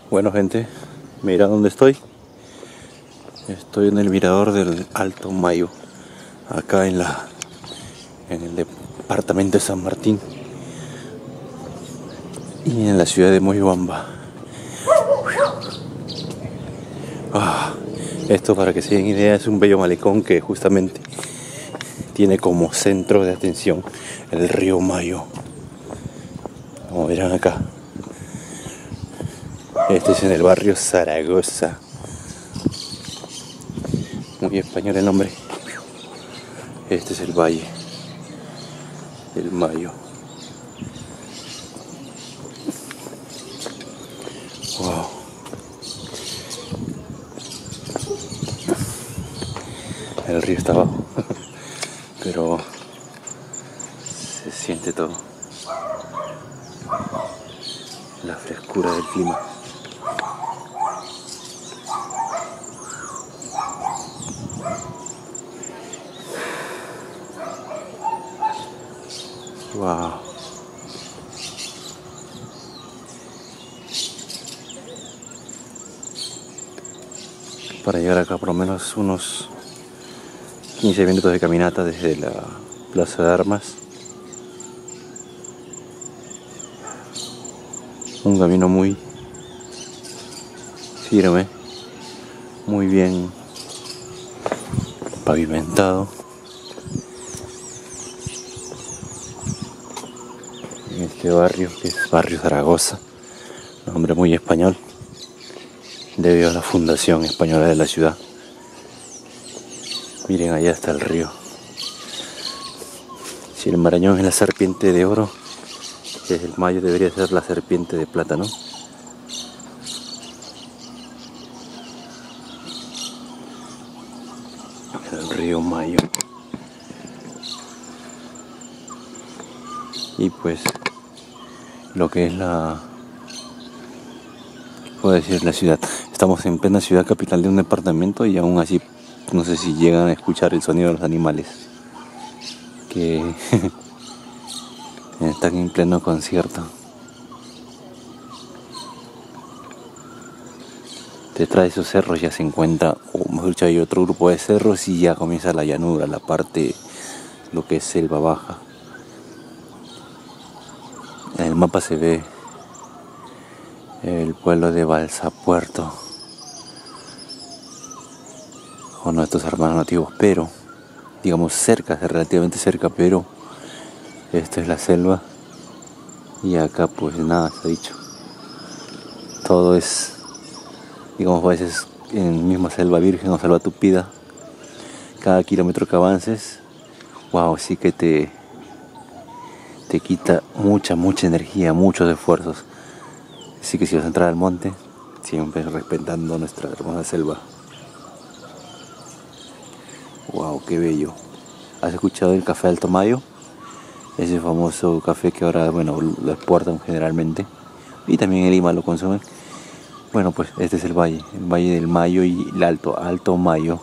Bueno, gente, mira dónde estoy. Estoy en el mirador del Alto Mayo, acá en el departamento de San Martín y en la ciudad de Moyobamba. Esto, para que se den idea, es un bello malecón que justamente tiene como centro de atención el río Mayo, como verán acá. Este es en el barrio Zaragoza. Muy español el nombre. Este es el valle del Mayo. Wow. El río está abajo, pero se siente todo. La frescura del clima. Wow. Para llegar acá por lo menos unos 15 minutos de caminata desde la Plaza de Armas. Un camino muy firme, muy bien pavimentado. En este barrio, que es Barrio Zaragoza, nombre muy español, debido a la fundación española de la ciudad. Miren, allá está el río. Si el Marañón es la serpiente de oro, el Mayo debería ser la serpiente de plata, ¿no? El río Mayo. Y pues lo que es puedo decir, la ciudad. Estamos en plena ciudad capital de un departamento y aún así no sé si llegan a escuchar el sonido de los animales que están en pleno concierto. Detrás de esos cerros ya se encuentra, o mejor dicho, hay otro grupo de cerros y ya comienza la llanura, la parte, lo que es selva baja. En el mapa se ve el pueblo de Balsapuerto con nuestros hermanos nativos, pero digamos cerca, relativamente cerca, pero esto es la selva y acá pues nada, se ha dicho. Todo es, digamos, a veces en misma selva virgen o selva tupida. Cada kilómetro que avances, wow, sí que te quita mucha energía, muchos esfuerzos. Así que si vas a entrar al monte, siempre respetando nuestra hermosa selva. Wow, qué bello. ¿Has escuchado el café Alto Mayo? Ese famoso café que ahora, bueno, lo exportan generalmente. Y también en Lima lo consumen. Bueno, pues este es el valle del Mayo y el Alto Mayo.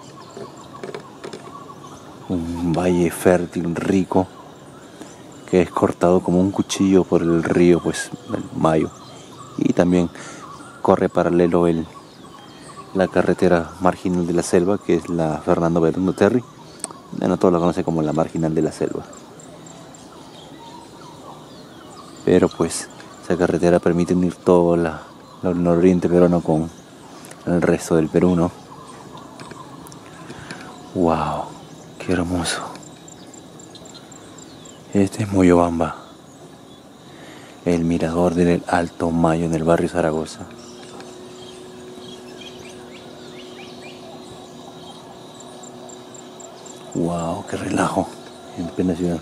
Un valle fértil, rico, que es cortado como un cuchillo por el río, pues, el Mayo. Y también corre paralelo la carretera marginal de la selva, que es la Fernando Belaúnde Terry. Bueno, todos lo conocen como la marginal de la selva. Pero pues esa carretera permite unir todo el nororiente peruano con el resto del Perú, ¿no? ¡Wow! ¡Qué hermoso! Este es Moyobamba, el mirador del Alto Mayo en el barrio Zaragoza. ¡Wow! ¡Qué relajo! En plena ciudad.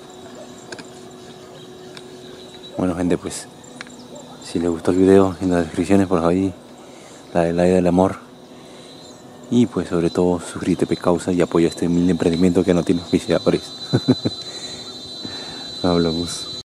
Bueno, gente, pues si les gustó el video, en las descripciones por ahí la del like del amor. Y pues sobre todo suscríbete, pecausa, y apoya este humilde emprendimiento que no tiene oficial por eso. Hablamos.